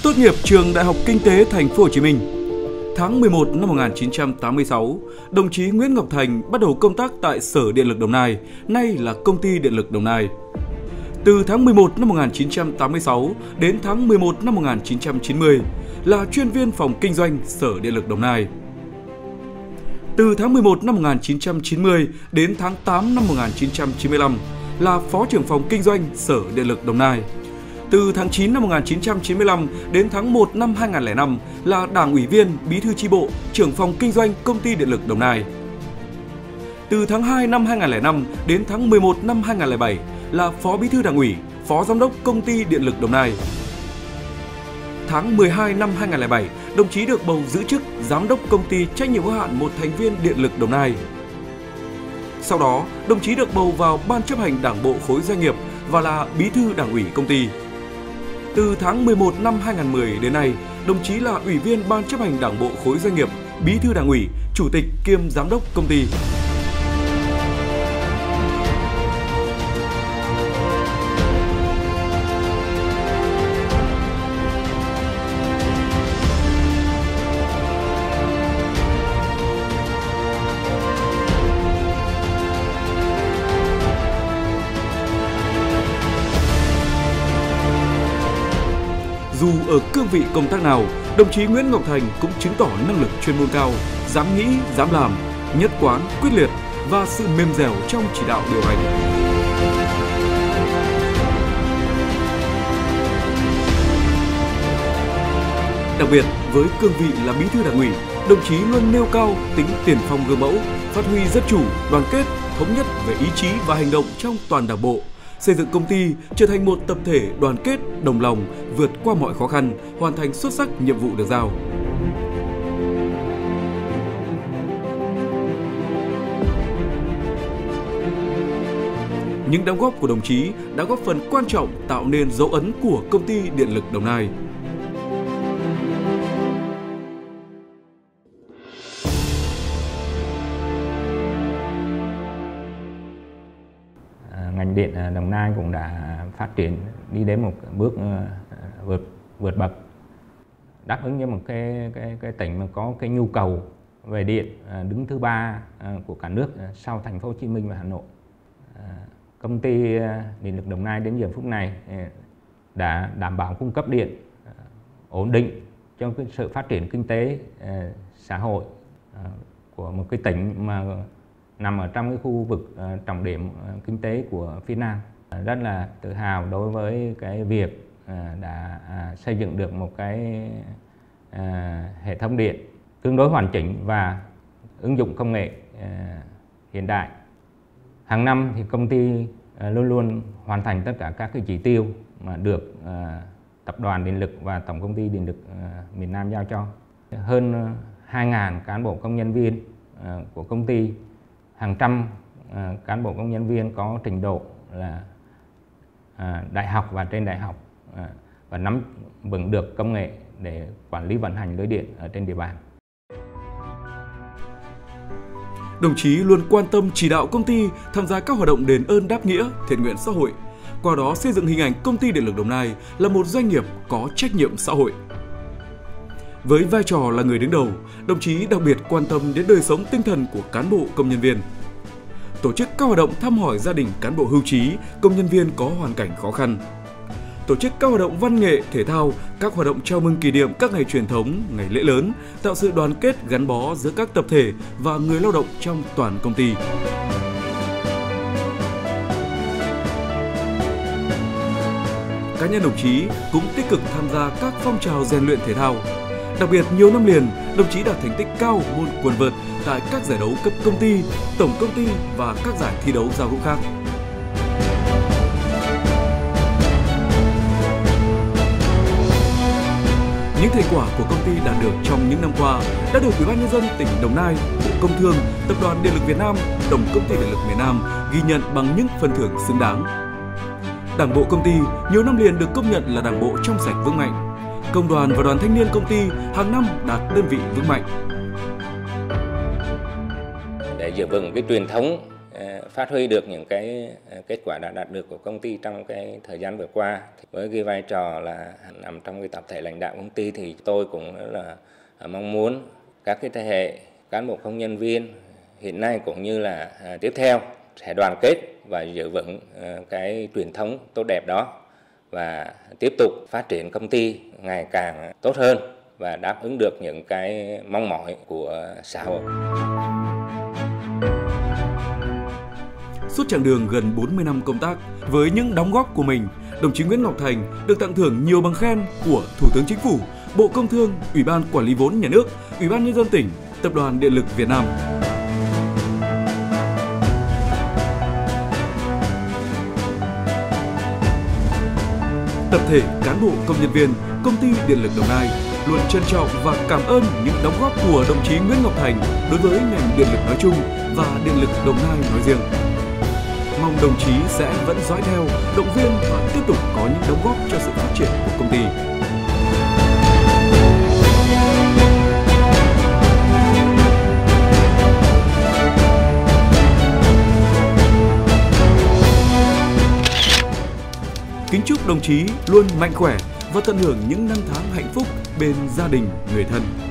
Tốt nghiệp trường Đại học Kinh tế Thành phố Hồ Chí Minh. Tháng 11 năm 1986, đồng chí Nguyễn Ngọc Thành bắt đầu công tác tại Sở Điện lực Đồng Nai, nay là Công ty Điện lực Đồng Nai. Từ tháng 11 năm 1986 đến tháng 11 năm 1990 là chuyên viên phòng kinh doanh Sở Điện lực Đồng Nai. Từ tháng 11 năm 1990 đến tháng 8 năm 1995 là Phó trưởng phòng kinh doanh Sở Điện lực Đồng Nai. Từ tháng 9 năm 1995 đến tháng 1 năm 2005 là Đảng ủy viên, Bí thư chi bộ, trưởng phòng kinh doanh Công ty Điện lực Đồng Nai. Từ tháng 2 năm 2005 đến tháng 11 năm 2007 là Phó Bí thư Đảng ủy, Phó Giám đốc Công ty Điện lực Đồng Nai. Tháng 12 năm 2007, đồng chí được bầu giữ chức Giám đốc Công ty trách nhiệm hữu hạn một thành viên Điện lực Đồng Nai. Sau đó, đồng chí được bầu vào Ban chấp hành Đảng bộ khối doanh nghiệp và là Bí thư Đảng ủy công ty. Từ tháng 11 năm 2010 đến nay, đồng chí là Ủy viên Ban chấp hành Đảng bộ khối doanh nghiệp, Bí thư Đảng ủy, Chủ tịch kiêm Giám đốc công ty. Dù ở cương vị công tác nào, đồng chí Nguyễn Ngọc Thành cũng chứng tỏ năng lực chuyên môn cao, dám nghĩ, dám làm, nhất quán, quyết liệt và sự mềm dẻo trong chỉ đạo điều hành. Đặc biệt, với cương vị là Bí thư Đảng ủy, đồng chí luôn nêu cao tính tiền phong gương mẫu, phát huy dân chủ, đoàn kết, thống nhất về ý chí và hành động trong toàn Đảng bộ, xây dựng công ty trở thành một tập thể đoàn kết, đồng lòng, vượt qua mọi khó khăn, hoàn thành xuất sắc nhiệm vụ được giao. Những đóng góp của đồng chí đã góp phần quan trọng tạo nên dấu ấn của Công ty Điện lực Đồng Nai. Ngành điện Đồng Nai cũng đã phát triển đi đến một bước vượt bậc, đáp ứng cho một cái tỉnh mà có cái nhu cầu về điện đứng thứ 3 của cả nước sau Thành phố Hồ Chí Minh và Hà Nội. Công ty Điện lực Đồng Nai đến giờ phút này đã đảm bảo cung cấp điện ổn định cho cái sự phát triển kinh tế xã hội của một cái tỉnh mà nằm ở trong cái khu vực trọng điểm kinh tế của phía Nam. Rất là tự hào đối với cái việc đã xây dựng được một cái hệ thống điện tương đối hoàn chỉnh và ứng dụng công nghệ hiện đại. Hàng năm thì công ty luôn luôn hoàn thành tất cả các cái chỉ tiêu mà được Tập đoàn Điện lực và Tổng công ty Điện lực miền Nam giao cho. Hơn 2.000 cán bộ công nhân viên của công ty, hàng trăm cán bộ công nhân viên có trình độ là đại học và trên đại học và nắm vững được công nghệ để quản lý vận hành lưới điện ở trên địa bàn. Đồng chí luôn quan tâm chỉ đạo công ty tham gia các hoạt động đền ơn đáp nghĩa, thiện nguyện xã hội, qua đó xây dựng hình ảnh Công ty Điện lực Đồng Nai là một doanh nghiệp có trách nhiệm xã hội. Với vai trò là người đứng đầu, đồng chí đặc biệt quan tâm đến đời sống tinh thần của cán bộ công nhân viên. Tổ chức các hoạt động thăm hỏi gia đình cán bộ hưu trí, công nhân viên có hoàn cảnh khó khăn. Tổ chức các hoạt động văn nghệ, thể thao, các hoạt động chào mừng kỷ niệm các ngày truyền thống, ngày lễ lớn, tạo sự đoàn kết gắn bó giữa các tập thể và người lao động trong toàn công ty. Cá nhân đồng chí cũng tích cực tham gia các phong trào rèn luyện thể thao. Đặc biệt, nhiều năm liền, đồng chí đạt thành tích cao môn quần vợt tại các giải đấu cấp công ty, tổng công ty và các giải thi đấu giao hữu khác. Những thành quả của công ty đạt được trong những năm qua đã được Ủy ban Nhân dân tỉnh Đồng Nai, Bộ Công Thương, Tập đoàn Điện lực Việt Nam, Tổng công ty Điện lực miền Nam ghi nhận bằng những phần thưởng xứng đáng. Đảng bộ công ty nhiều năm liền được công nhận là đảng bộ trong sạch vững mạnh. Công đoàn và đoàn thanh niên công ty hàng năm đạt đơn vị vững mạnh. Để giữ vững cái truyền thống phát huy được những cái kết quả đã đạt được của công ty trong cái thời gian vừa qua. Với cái vai trò là nằm trong cái tập thể lãnh đạo công ty thì tôi cũng rất là mong muốn các cái thế hệ cán bộ công nhân viên hiện nay cũng như là tiếp theo sẽ đoàn kết và giữ vững cái truyền thống tốt đẹp đó và tiếp tục phát triển công ty ngày càng tốt hơn và đáp ứng được những cái mong mỏi của xã hội. Suốt chặng đường gần 40 năm công tác, với những đóng góp của mình, đồng chí Nguyễn Ngọc Thành được tặng thưởng nhiều bằng khen của Thủ tướng Chính phủ, Bộ Công Thương, Ủy ban Quản lý vốn nhà nước, Ủy ban Nhân dân tỉnh, Tập đoàn Điện lực Việt Nam. Tập thể cán bộ công nhân viên Công ty Điện lực Đồng Nai luôn trân trọng và cảm ơn những đóng góp của đồng chí Nguyễn Ngọc Thành đối với ngành điện lực nói chung và Điện lực Đồng Nai nói riêng. Mong đồng chí sẽ vẫn dõi theo, động viên và tiếp tục có những đóng góp cho sự phát triển của công ty. Kính chúc đồng chí luôn mạnh khỏe và tận hưởng những năm tháng hạnh phúc bên gia đình, người thân.